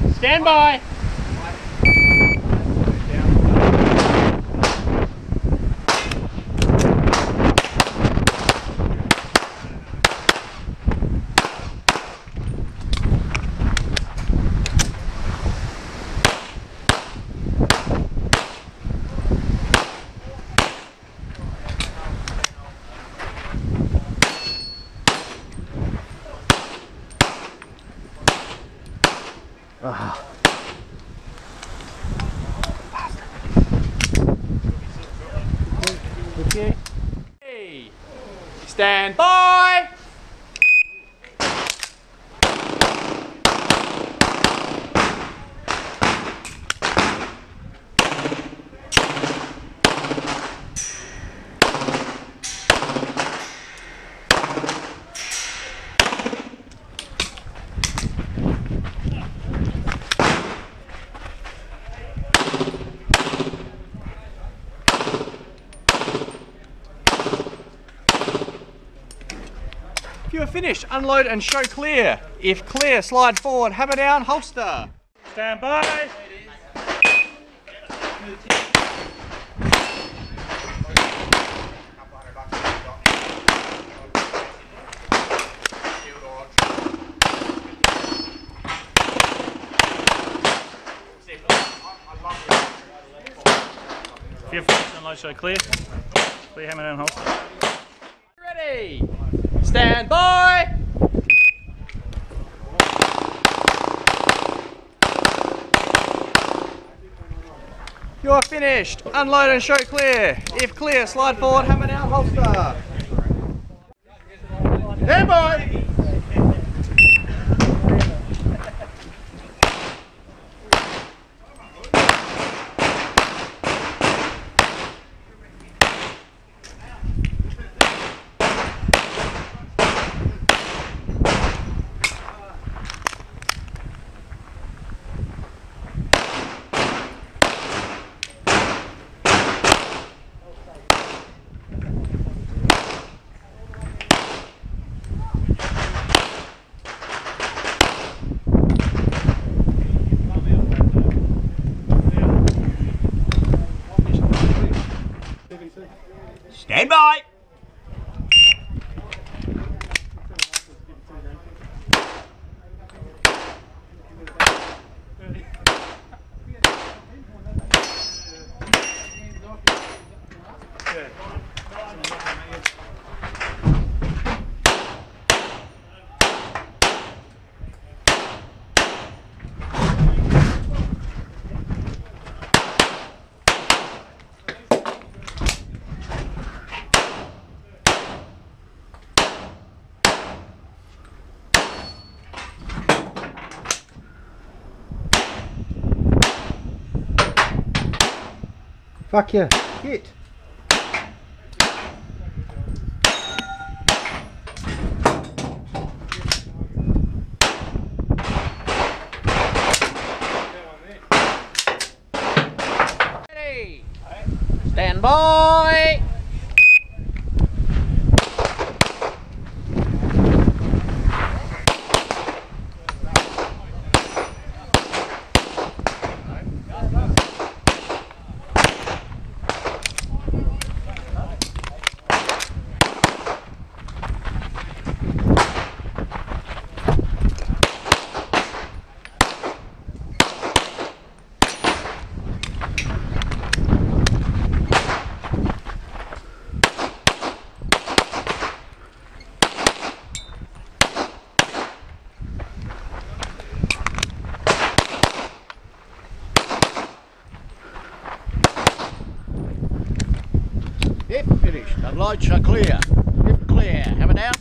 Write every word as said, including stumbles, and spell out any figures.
Stand by. Ah. Okay. Hey. Stand by. If you are finished, unload and show clear. If clear, slide forward, hammer down, holster. Stand by. If you're finished, unload, show clear. Clear, hammer down, holster. Ready. Stand by! You're finished. Unload and show clear. If clear, slide forward, hammer down, holster. Stand by! Stand by! Fuck yeah. Hit. Ready. Stand by. If finished, unload, show clear. If clear, hammer down.